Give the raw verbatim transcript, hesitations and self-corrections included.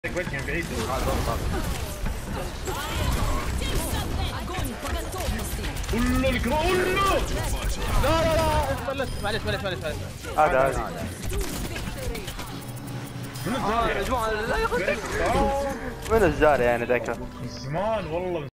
وجهي من بعيد. قول له الكرو قول له. لا لا لا معلش معلش معلش معلش هذا هذا من الزارع من الزارع يعني ذاك من زمان والله.